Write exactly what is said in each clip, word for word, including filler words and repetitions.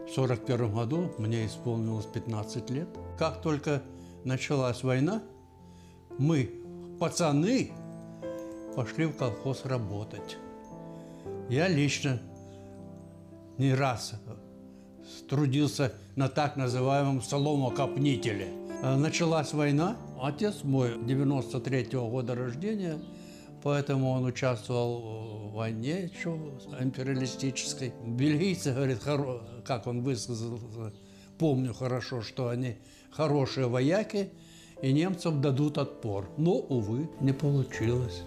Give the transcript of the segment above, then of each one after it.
В сорок первом году мне исполнилось пятнадцать лет. Как только началась война, мы, пацаны, пошли в колхоз работать. Я лично не раз трудился на так называемом соломокопнителе. Началась война. Отец мой девяносто третьего года рождения, поэтому он участвовал в войне еще империалистической. Бельгийцы, говорят, как он высказался, помню хорошо, что они хорошие вояки, и немцам дадут отпор. Но, увы, не получилось.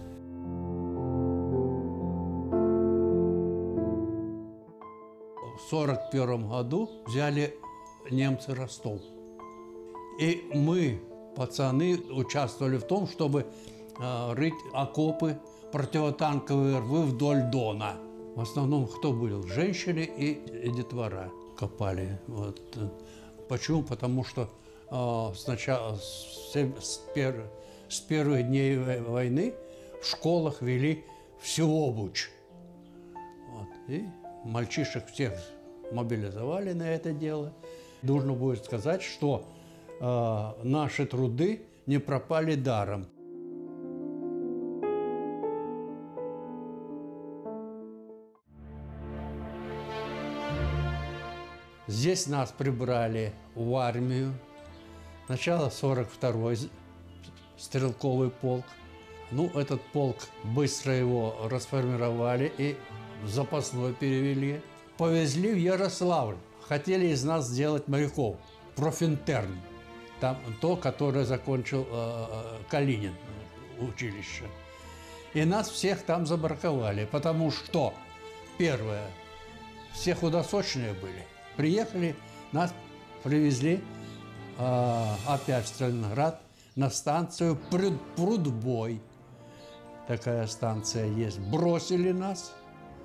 В сорок первом году взяли немцы Ростов. И мы, пацаны, участвовали в том, чтобы э, рыть окопы, противотанковые рвы вдоль Дона. В основном кто был? Женщины и, и детвора копали. Вот. Почему? Потому что э, сначала, с, с, пер, с первых дней войны в школах вели всеобуч. Вот. И мальчишек всех мобилизовали на это дело. Нужно будет сказать, что э, наши труды не пропали даром. Здесь нас прибрали в армию. Сначала сорок второй стрелковый полк. Ну, этот полк, быстро его расформировали и в запасной перевели. Повезли в Ярославль. Хотели из нас сделать моряков. Профинтерн. Там то, которое закончил э, Калинин училище. И нас всех там забраковали, потому что, первое, все худосочные были. Приехали, нас привезли э, опять в Сталинград на станцию Прудбой. Такая станция есть. Бросили нас.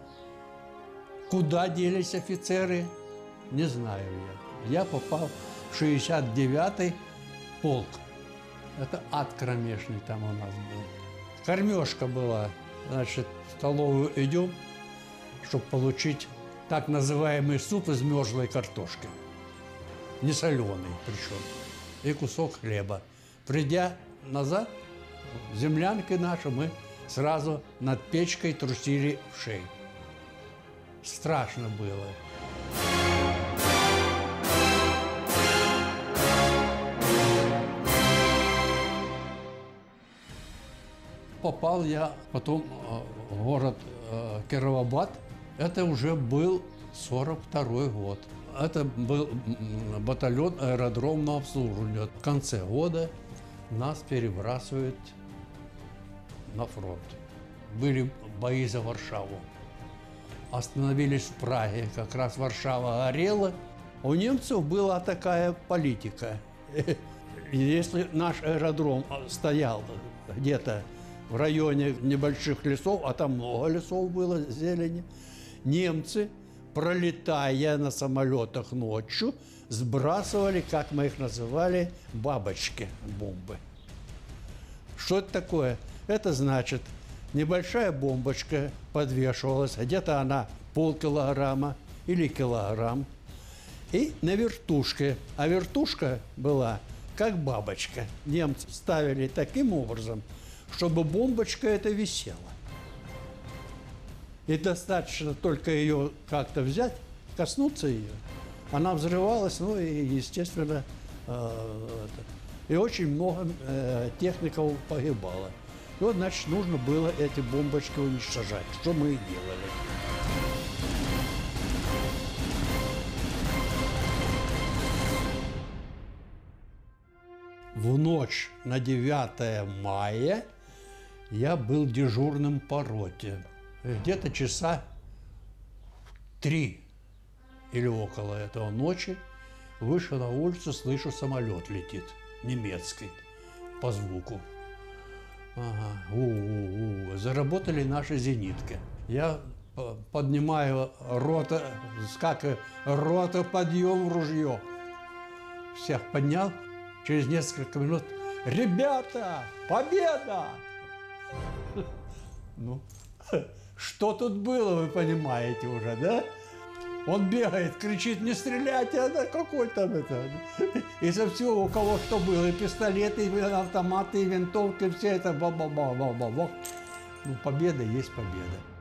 Куда делись офицеры, не знаю я. Я попал в шестьдесят девятый полк. Это ад кромешный там у нас был. Кормежка была. Значит, в столовую идем, чтобы получить так называемый суп из мерзлой картошки. Не соленый причем. И кусок хлеба. Придя назад, землянки наши, мы сразу над печкой трусили в шею. Страшно было. Попал я потом в город Кировабад. Это уже был сорок второй год. Это был батальон аэродромного обслуживания. В конце года нас перебрасывают на фронт. Были бои за Варшаву. Остановились в Праге, как раз Варшава горела. У немцев была такая политика. Если наш аэродром стоял где-то в районе небольших лесов, а там много лесов было, зелени, немцы, пролетая на самолетах ночью, сбрасывали, как мы их называли, бабочки, бомбы. Что это такое? Это значит, небольшая бомбочка подвешивалась, где-то она полкилограмма или килограмм, и на вертушке. А вертушка была как бабочка. Немцы ставили таким образом, чтобы бомбочка эта висела. И достаточно только ее как-то взять, коснуться ее, она взрывалась, ну и, естественно, э, это, и очень много э, техников погибало. И вот, значит, нужно было эти бомбочки уничтожать, что мы и делали. В ночь на девятое мая я был дежурным по роте. Где-то часа три или около этого ночи вышел на улицу, слышу, самолет летит, немецкий, по звуку. Ага, у-у-у. Заработали наши зенитки. Я поднимаю рота, скакиваю, рота, подъем, ружье. Всех поднял. Через несколько минут: ребята, победа! Ну, что тут было, вы понимаете уже, да? Он бегает, кричит: не стреляйте, это какой там это. Из-за всего, у кого что было, и пистолеты, и автоматы, и винтовки, все это ба-ба-ба-ба-ба-ба. Ну, победа есть победа.